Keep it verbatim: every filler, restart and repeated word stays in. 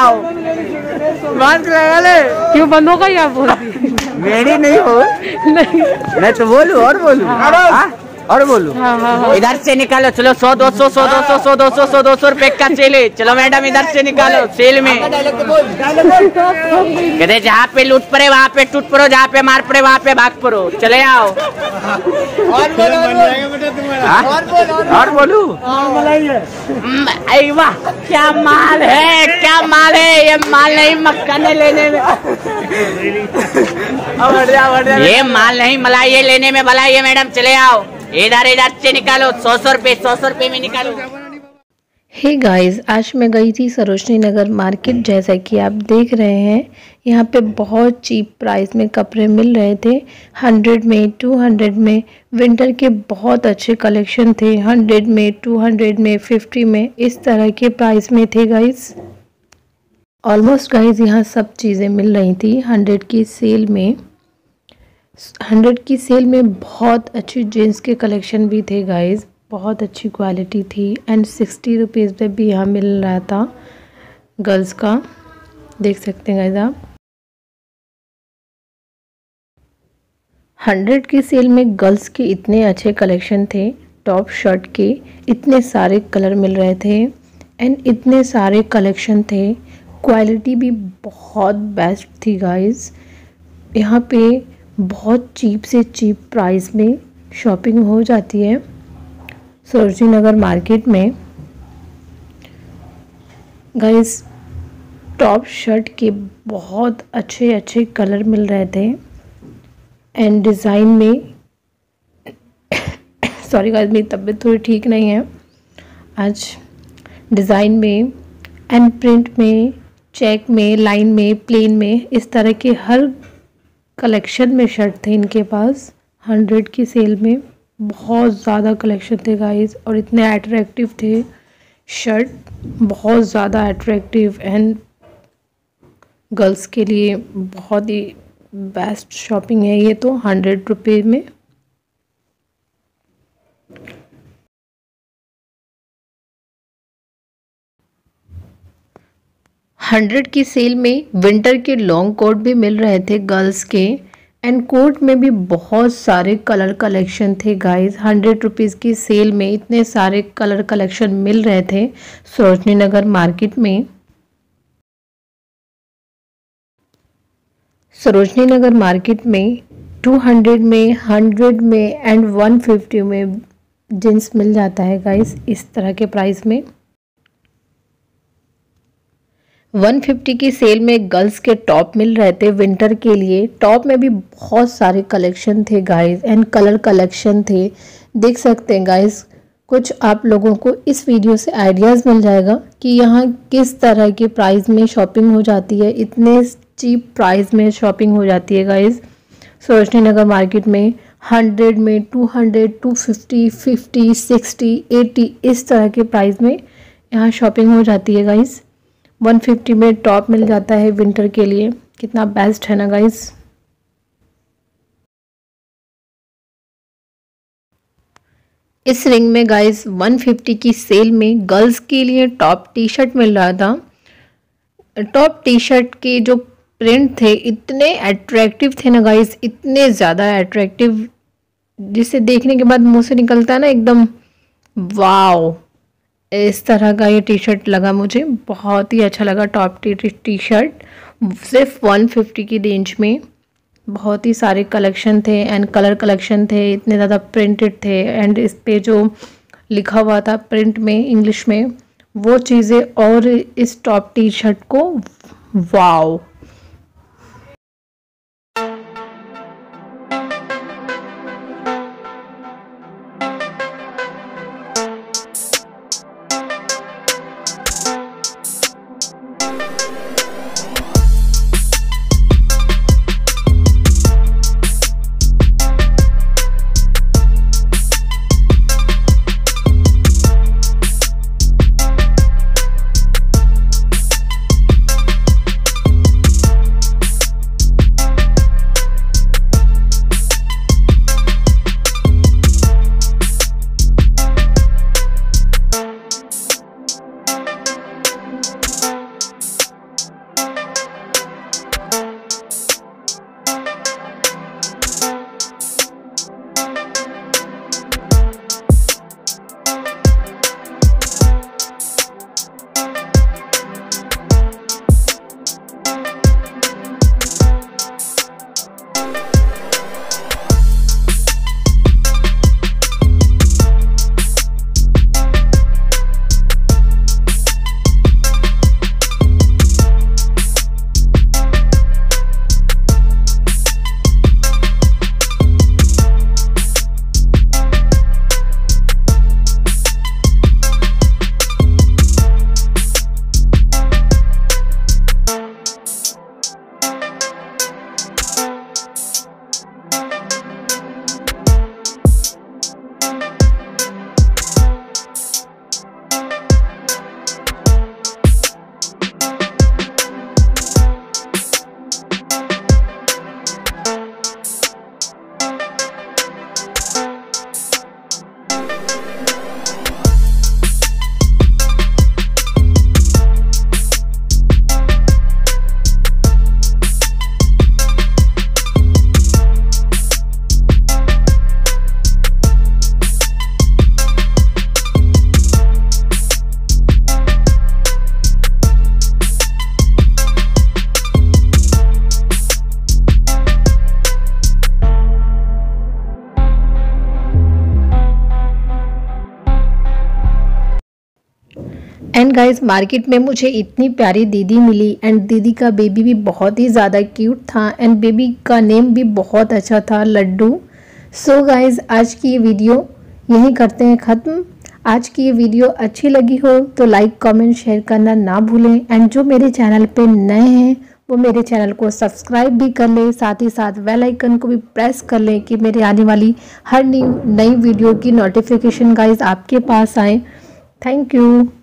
आओ मास्क लगा ले। क्यों बंद होगा या बोल दी? मेरी नहीं हो नहीं मैं तो बोलूं और बोलूं हाँ? और बोलूं हाँ, हाँ, हाँ। इधर से निकालो चलो सौ दो सौ सौ दो सौ सौ दो सौ सौ दो सौ रुपए का सेल है। चलो मैडम इधर से निकालो सेल में। कहते जहाँ पे लूट पड़े वहाँ पे टूट पड़ो, जहाँ पे मार पड़े वहाँ पे भाग पड़ो। चले आओ और बोलो और बोलू। अरे वाह क्या माल है, क्या माल है। ये माल नहीं मक्खन लेने में ये माल नहीं मलाई ये लेने में भलाई है। मैडम चले आओ इधर इधर से निकालो सौ सौ रुपए सौ सौ रुपए में निकालो। हे गाइस, आज मैं गई थी सरोजनी नगर मार्केट। जैसा कि आप देख रहे हैं यहाँ पे बहुत चीप प्राइस में कपड़े मिल रहे थे। हंड्रेड में, टू हंड्रेड में विंटर के बहुत अच्छे कलेक्शन थे। हंड्रेड में, टू हंड्रेड में, फिफ्टी में, इस तरह के प्राइस में थे गाइस। ऑलमोस्ट गाइस यहाँ सब चीज़ें मिल रही थी हंड्रेड की सेल में। हंड्रेड की सेल में बहुत अच्छी जीन्स के कलेक्शन भी थे गाइस, बहुत अच्छी क्वालिटी थी। एंड सिक्सटी रुपीज़ पे भी यहाँ मिल रहा था गर्ल्स का, देख सकते हैं गाइस आप। हंड्रेड की सेल में गर्ल्स के इतने अच्छे कलेक्शन थे। टॉप शर्ट के इतने सारे कलर मिल रहे थे एंड इतने सारे कलेक्शन थे। क्वालिटी भी बहुत बेस्ट थी गाइस। यहाँ पे बहुत चीप से चीप प्राइस में शॉपिंग हो जाती है सरोजनी नगर मार्केट में गाइस। टॉप शर्ट के बहुत अच्छे अच्छे कलर मिल रहे थे एंड डिज़ाइन में सॉरी गाइस मेरी तबीयत थोड़ी ठीक नहीं है आज। डिज़ाइन में एंड प्रिंट में, चेक में, लाइन में, प्लेन में, इस तरह के हर कलेक्शन में शर्ट थे इनके पास। हंड्रेड की सेल में बहुत ज़्यादा कलेक्शन थे गाइस और इतने अट्रैक्टिव थे शर्ट, बहुत ज़्यादा अट्रैक्टिव एंड गर्ल्स के लिए बहुत ही बेस्ट शॉपिंग है ये तो हंड्रेड रुपये में। हंड्रेड की सेल में विंटर के लॉन्ग कोट भी मिल रहे थे गर्ल्स के एंड कोट में भी बहुत सारे कलर कलेक्शन थे गाइस। हंड्रेड रुपीज़ की सेल में इतने सारे कलर कलेक्शन मिल रहे थे सरोजनी नगर मार्केट में। सरोजनी नगर मार्केट में टू हंड्रेड में, हंड्रेड में एंड वन फिफ्टी में जींस मिल जाता है गाइस इस तरह के प्राइस में। वन फिफ्टी की सेल में गर्ल्स के टॉप मिल रहे थे विंटर के लिए। टॉप में भी बहुत सारे कलेक्शन थे गाइस एंड कलर कलेक्शन थे, देख सकते हैं गाइस। कुछ आप लोगों को इस वीडियो से आइडियाज़ मिल जाएगा कि यहाँ किस तरह के प्राइस में शॉपिंग हो जाती है। इतने चीप प्राइस में शॉपिंग हो जाती है गाइस सरोजनी नगर मार्केट में। हंड्रेड में, two hundred, two fifty, fifty, sixty, eighty, इस तरह के प्राइस में यहाँ शॉपिंग हो जाती है गाइस। वन फिफ्टी में टॉप मिल जाता है विंटर के लिए, कितना बेस्ट है ना गाइस। इस रिंग में गाइस वन फिफ्टी की सेल में गर्ल्स के लिए टॉप टी शर्ट मिल रहा था। टॉप टी शर्ट के जो प्रिंट थे इतने अट्रैक्टिव थे ना गाइस, इतने ज़्यादा अट्रैक्टिव, जिसे देखने के बाद मुंह से निकलता है ना एकदम वाव। इस तरह का ये टी शर्ट लगा मुझे, बहुत ही अच्छा लगा। टॉप टी टी शर्ट सिर्फ वन फिफ्टी की रेंज में, बहुत ही सारे कलेक्शन थे एंड कलर कलेक्शन थे, इतने ज़्यादा प्रिंटेड थे एंड इस पे जो लिखा हुआ था प्रिंट में इंग्लिश में वो चीज़ें और इस टॉप टी शर्ट को वाव। एंड गाइस मार्केट में मुझे इतनी प्यारी दीदी मिली एंड दीदी का बेबी भी बहुत ही ज़्यादा क्यूट था एंड बेबी का नेम भी बहुत अच्छा था, लड्डू। सो गाइस आज की ये वीडियो यहीं करते हैं ख़त्म। आज की ये वीडियो अच्छी लगी हो तो लाइक कमेंट शेयर करना ना भूलें एंड जो मेरे चैनल पे नए हैं वो मेरे चैनल को सब्सक्राइब भी कर लें, साथ ही साथ बेल आइकन को भी प्रेस कर लें कि मेरे आने वाली हर नई नई वीडियो की नोटिफिकेशन गाइस आपके पास आए। Thank you.